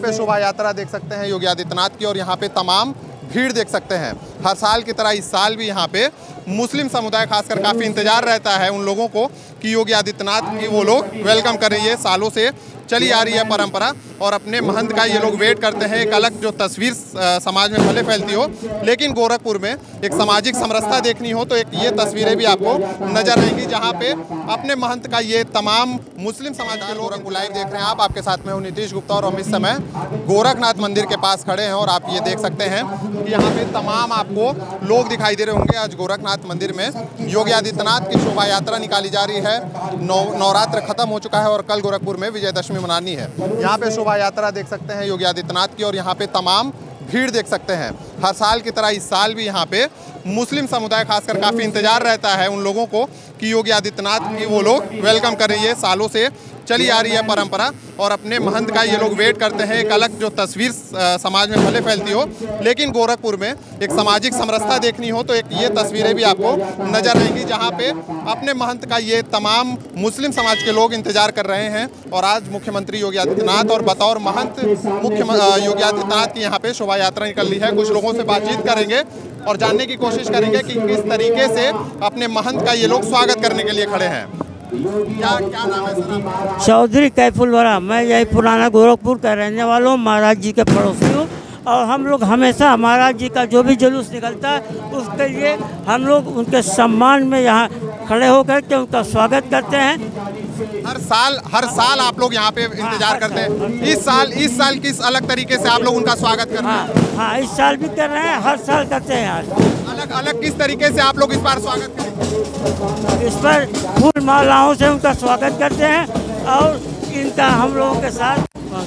पे शोभा यात्रा देख सकते हैं योगी आदित्यनाथ की, और यहाँ पे तमाम भीड़ देख सकते हैं। हर साल की तरह इस साल भी यहाँ पे मुस्लिम समुदाय खासकर काफ़ी इंतजार रहता है उन लोगों को कि योगी आदित्यनाथ की वो लोग वेलकम कर रही है। सालों से चली आ रही है परंपरा, और अपने महंत का ये लोग वेट करते हैं। एक अलग जो तस्वीर समाज में भले फैलती हो, लेकिन गोरखपुर में एक सामाजिक समरसता देखनी हो तो एक ये तस्वीरें भी आपको नजर आएंगी, जहाँ पे अपने महंत का ये तमाम मुस्लिम समाज के लोग को लाइव देख रहे हैं। आपके साथ में हूँ नीतीश गुप्ता, और हम इस समय गोरखनाथ मंदिर के पास खड़े हैं, और आप ये देख सकते हैं कि यहाँ पे तमाम आपको लोग दिखाई दे रहे होंगे। आज गोरखनाथ मंदिर में योगी आदित्यनाथ की शोभा यात्रा निकाली जा रही है। नवरात्र खत्म हो चुका है और कल गोरखपुर में विजयदशमी मनानी है। यहाँ पे शोभा यात्रा देख सकते हैं योगी आदित्यनाथ की, और यहाँ पे तमाम भीड़ देख सकते हैं। हर साल की तरह इस साल भी यहाँ पे मुस्लिम समुदाय खासकर काफ़ी इंतजार रहता है उन लोगों को कि योगी आदित्यनाथ की वो लोग वेलकम कर रही है। सालों से चली आ रही है परंपरा, और अपने महंत का ये लोग वेट करते हैं। एक अलग जो तस्वीर समाज में भले फैलती हो, लेकिन गोरखपुर में एक सामाजिक समरसता देखनी हो तो एक ये तस्वीरें भी आपको नजर आएंगी, जहाँ पे अपने महंत का ये तमाम मुस्लिम समाज के लोग इंतजार कर रहे हैं। और आज मुख्यमंत्री योगी आदित्यनाथ और बतौर महंत योगी आदित्यनाथ की यहाँ पे शोभा यात्रा निकल रही है। कुछ लोगों से बातचीत करेंगे और जानने की कोशिश करेंगे कि किस तरीके से अपने महंत का ये लोग स्वागत करने के लिए खड़े हैं। क्या नाम है सर आपका? चौधरी कैफुल वरा। मैं यही पुराना गोरखपुर का रहने वाला हूँ, महाराज जी के पड़ोसी हूँ, और हम लोग हमेशा महाराज जी का जो भी जुलूस निकलता है उसके लिए हम लोग उनके सम्मान में यहाँ खड़े होकर के उनका स्वागत करते हैं। हर साल आप लोग यहाँ पे इंतजार करते हैं। इस साल किस अलग तरीके से आप लोग उनका स्वागत कर रहे हैं? हाँ, इस साल भी कर रहे हैं, हर साल करते हैं यार। अलग किस तरीके से आप लोग इस बार स्वागत करेंगे? इस पर फूल मालाओं से उनका स्वागत करते हैं, और इनका हम लोगों के साथ।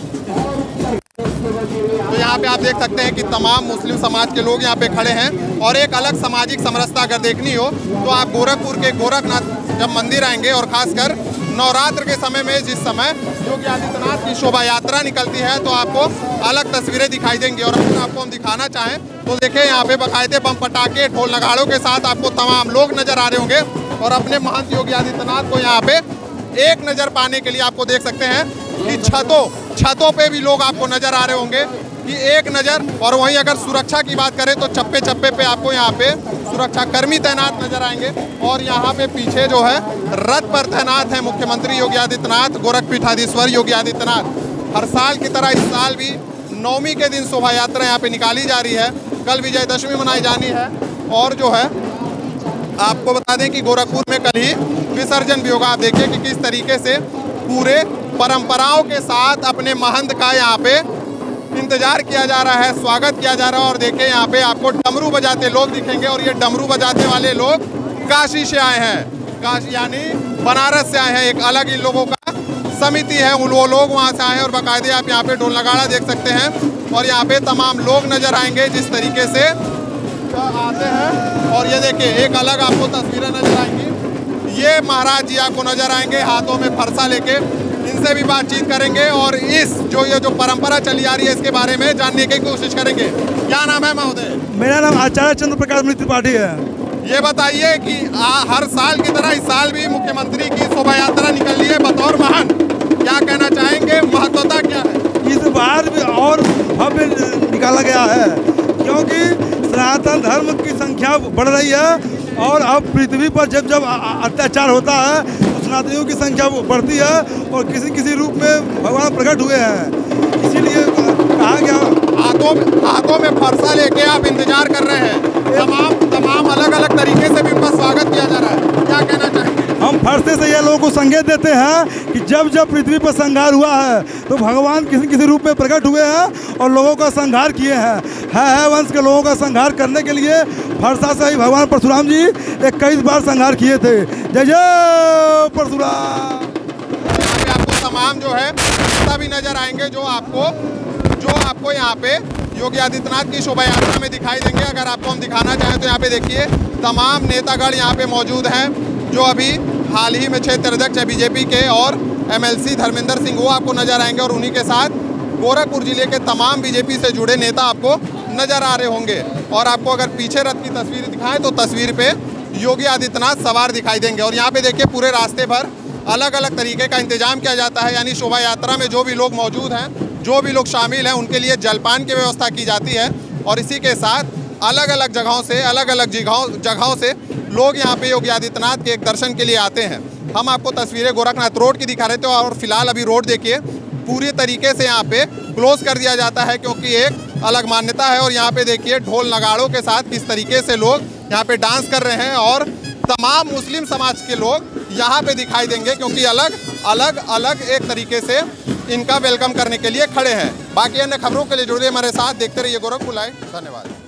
तो यहाँ पे आप देख सकते हैं कि तमाम मुस्लिम समाज के लोग यहाँ पे खड़े हैं, और एक अलग सामाजिक समरसता अगर देखनी हो तो आप गोरखपुर के गोरखनाथ जब मंदिर आएंगे, और खासकर नवरात्र के समय में जिस समय योगी आदित्यनाथ की शोभा यात्रा निकलती है, तो आपको अलग तस्वीरें दिखाई देंगी। और अगर आपको हम दिखाना चाहें तो देखिए यहाँ पे बाकायदे बम पटाखे ढोल नगाड़ों के साथ आपको तमाम लोग नजर आ रहे होंगे, और अपने महंत योगी आदित्यनाथ को यहाँ पे एक नज़र पाने के लिए आपको देख सकते हैं कि छतों पे भी लोग आपको नजर आ रहे होंगे कि एक नज़र। और वहीं अगर सुरक्षा की बात करें तो चप्पे चप्पे पे आपको यहाँ पे सुरक्षा कर्मी तैनात नजर आएंगे, और यहाँ पे पीछे जो है रथ पर तैनात है मुख्यमंत्री योगी आदित्यनाथ, गोरखपीठाधीश्वर योगी आदित्यनाथ। हर साल की तरह इस साल भी नवमी के दिन शोभा यात्रा यहाँ पे निकाली जा रही है। कल विजयदशमी मनाई जानी है, और जो है आपको बता दें कि गोरखपुर में कल ही विसर्जन भी होगा। आप देखिए कि किस तरीके से पूरे परंपराओं के साथ अपने महंत का यहाँ पे इंतजार किया जा रहा है, स्वागत किया जा रहा है। और देखिए यहाँ पे आपको डमरू बजाते लोग दिखेंगे, और ये डमरू बजाते वाले लोग काशी से आए हैं, काशी यानी बनारस से आए हैं। एक अलग इन लोगों का समिति है, वो लोग वहाँ से आए हैं, और बाकायदे आप यहाँ पे ढोल नगाड़ा देख सकते हैं, और यहाँ पे तमाम लोग नजर आएंगे जिस तरीके से आते हैं। और ये देखिए एक अलग आपको तस्वीरें नजर आएंगी। ये महाराज जी आपको नजर आएंगे हाथों में फरसा लेके, इनसे भी बातचीत करेंगे, और इस जो परंपरा चली आ रही है इसके बारे में जानने की कोशिश करेंगे। क्या नाम है महोदय? मेरा नाम आचार्य चंद्र प्रकाश त्रिपाठी है। ये बताइए कि हर साल की तरह इस साल भी मुख्यमंत्री की शोभा यात्रा निकल रही है बतौर महंत, क्या कहना चाहेंगे, महत्वता क्या है? इस बार भी और भव्य निकाला गया है, क्योंकि सनातन धर्म की संख्या बढ़ रही है, और अब पृथ्वी पर जब जब अत्याचार होता है तो सनातनियों की संख्या बढ़ती है, और किसी रूप में भगवान प्रकट हुए हैं। इसीलिए कहा गया हाथों में फरसा लेके आप इंतजार कर रहे हैं। तमाम अलग अलग तरीके से भी उनका स्वागत किया जा रहा है, क्या कहना चाहेंगे? हम फरसे से ये लोगों को संकेत देते हैं कि जब जब पृथ्वी पर संहार हुआ है तो भगवान किसी रूप में प्रकट हुए हैं और लोगों का संहार किए हैं। है वंश के लोगों का संहार करने के लिए फरसा से ही भगवान परशुराम जी 21 बार संहार किए थे। जय जय परशुराम। आपको तमाम जो है नेता भी नजर आएंगे जो आपको यहाँ पे योगी आदित्यनाथ की शोभा यात्रा में दिखाई देंगे। अगर आपको हम दिखाना चाहें तो यहाँ पे देखिए तमाम नेतागण यहाँ पे मौजूद हैं, जो अभी हाल ही में क्षेत्र अध्यक्ष है बीजेपी के और MLC धर्मेंद्र सिंह, वो आपको नजर आएंगे, और उन्हीं के साथ गोरखपुर जिले के तमाम बीजेपी से जुड़े नेता आपको नजर आ रहे होंगे। और आपको अगर पीछे रथ की तस्वीर दिखाएं तो तस्वीर पे योगी आदित्यनाथ सवार दिखाई देंगे। और यहाँ पे देखिए पूरे रास्ते भर अलग अलग तरीके का इंतजाम किया जाता है, यानी शोभा यात्रा में जो भी लोग मौजूद हैं जो भी लोग शामिल हैं उनके लिए जलपान की व्यवस्था की जाती है। और इसी के साथ अलग अलग जगहों से लोग यहाँ पे योगी आदित्यनाथ के एक दर्शन के लिए आते हैं। हम आपको तस्वीरें गोरखनाथ रोड की दिखा रहे थे और फिलहाल अभी रोड देखिए पूरी तरीके से यहाँ पे क्लोज कर दिया जाता है, क्योंकि एक अलग मान्यता है। और यहाँ पे देखिए ढोल नगाड़ों के साथ किस तरीके से लोग यहाँ पे डांस कर रहे हैं और तमाम मुस्लिम समाज के लोग यहाँ पे दिखाई देंगे, क्योंकि अलग एक तरीके से इनका वेलकम करने के लिए खड़े हैं। बाकी अन्य खबरों के लिए जुड़े हमारे साथ, देखते रहिए गोरखपुर लाइव। धन्यवाद।